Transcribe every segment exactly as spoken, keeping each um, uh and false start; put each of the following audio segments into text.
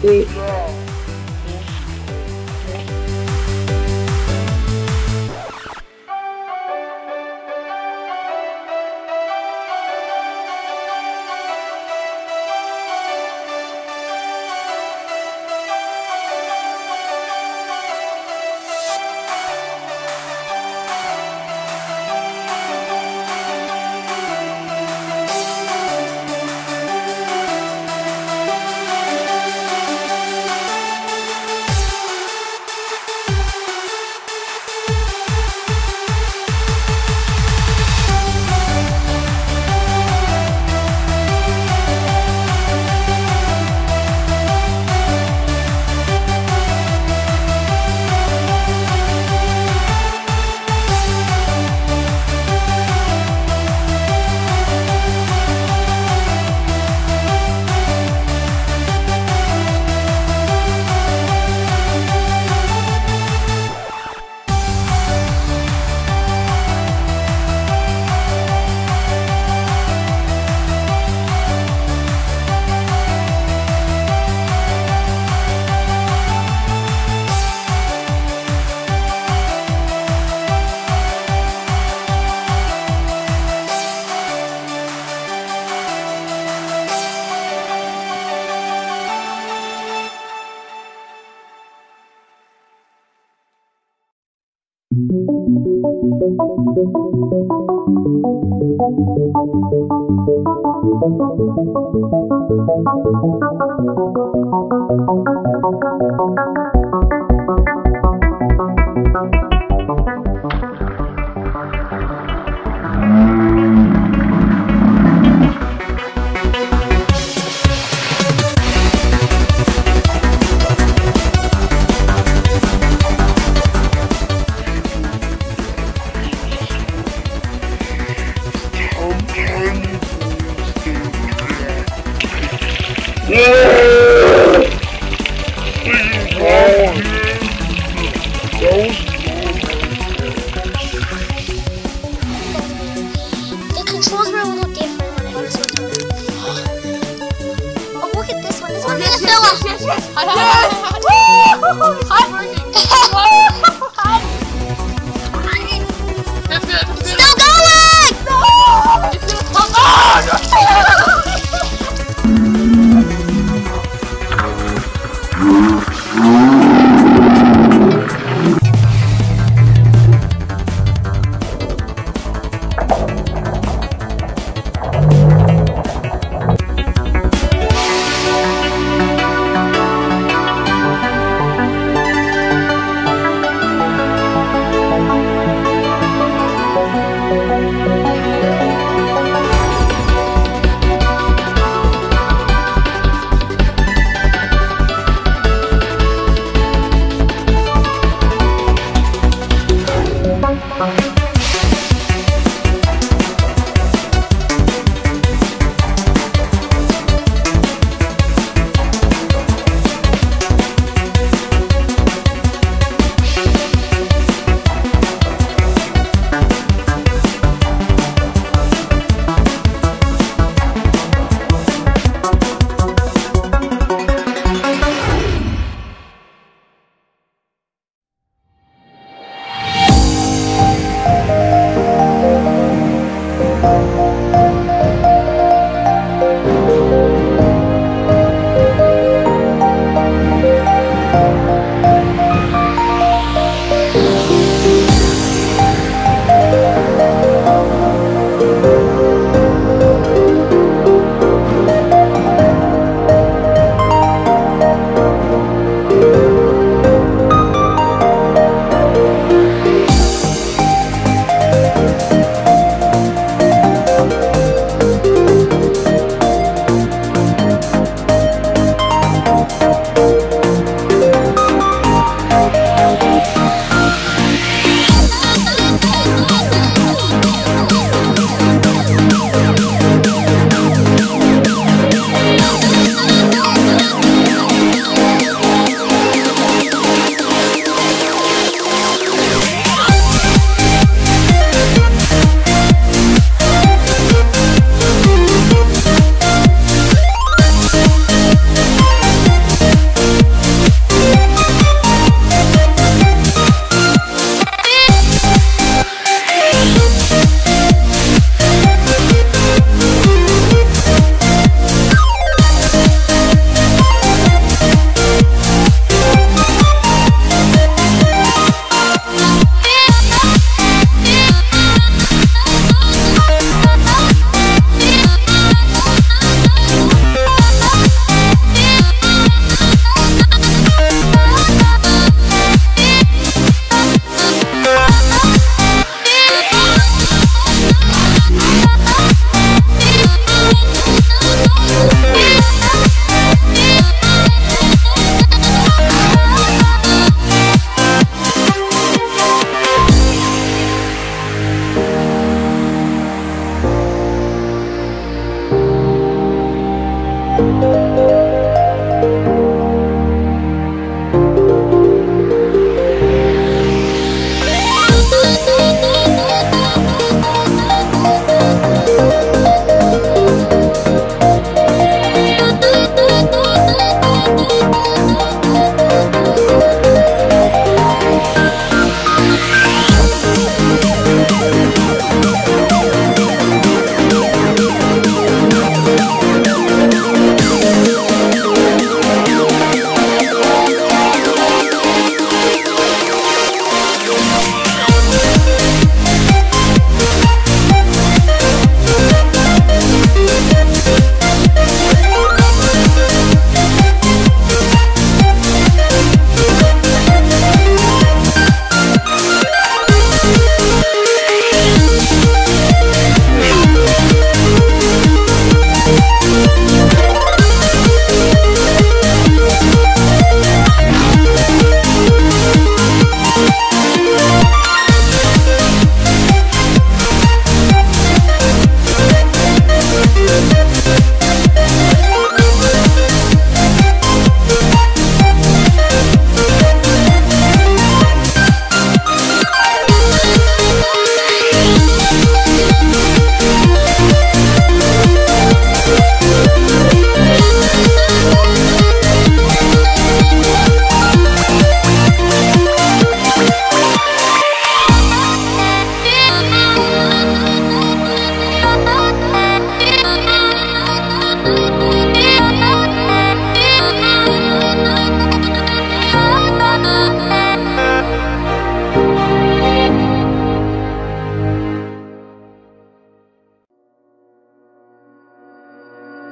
Wait. The controls were a little different when I was with her. Oh, look at this one. This one's Yes, gonna yes, fill up. yes, yes, yes. Hi, hi, hi, hi. It's working. That's good, that's good. Still going! It's gonna come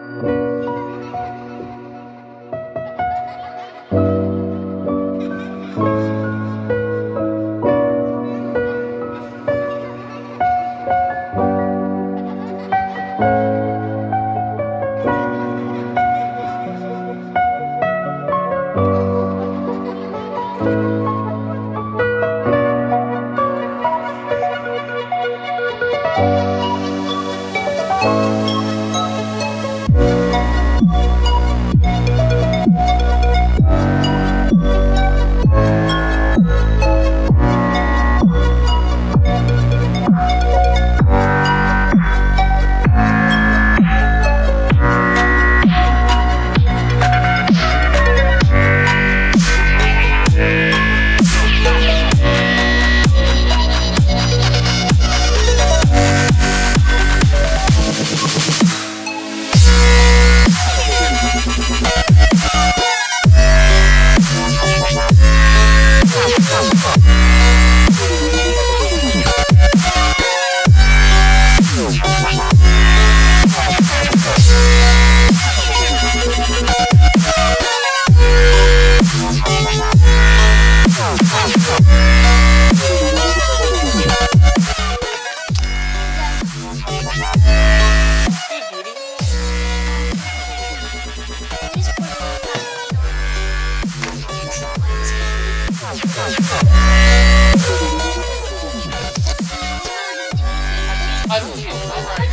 I don't think it's alright.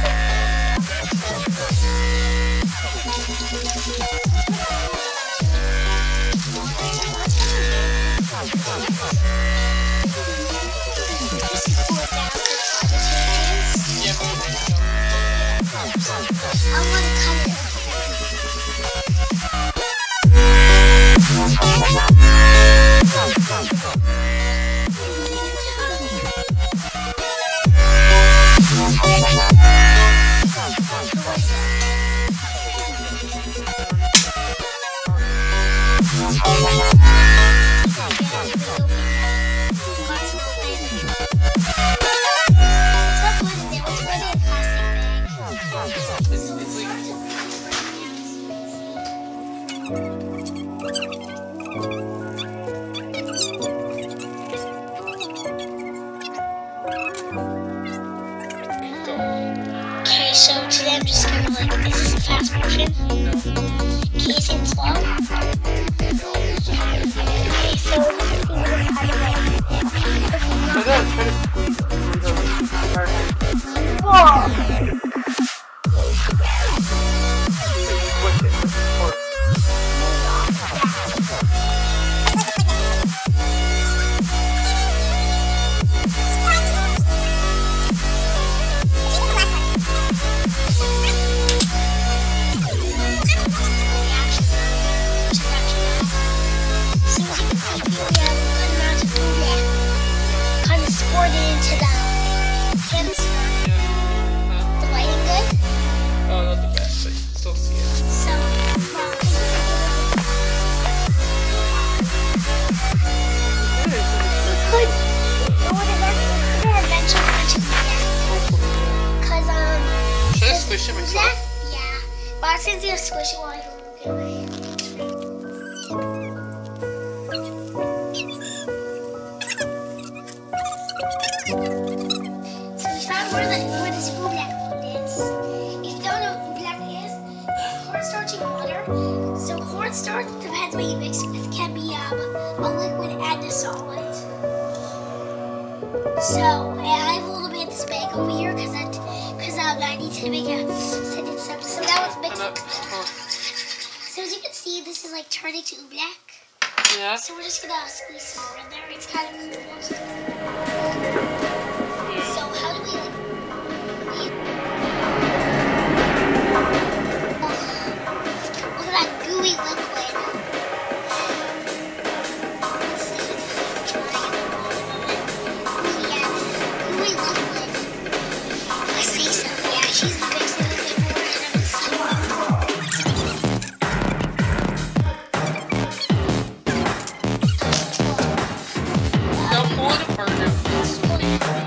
Yeah, I want to cut it. Okay, so today I'm just gonna like, is this a fast motion? Can you see it slow? Okay, so this is gonna be kind of like, whoa! Into the cancer. The lighting good? Oh, not the best, but you can still see it. So, well, it could, it would eventually eventually yeah. Cause um. Should I squish it myself? That, yeah, but I was gonna squish it while I don't get away. Where, the, where this Oobleck is. If you don't know what Oobleck is, it's cornstarch and water. So cornstarch depends what you mix it with. It can be um, a liquid and a solid. So I have a little bit of this bag over here because I, because um, I need to make a sentence up. So that was mixed. So as you can see, this is like turning to Oobleck. Yeah. So we're just gonna squeeze some more in there. It's kind of cool. So how do we? Look at that gooey liquid. Let's see if I can try it. Yeah, this is gooey liquid. I see some. Yeah, she's mixing a little bit more and Now pull it apart and it's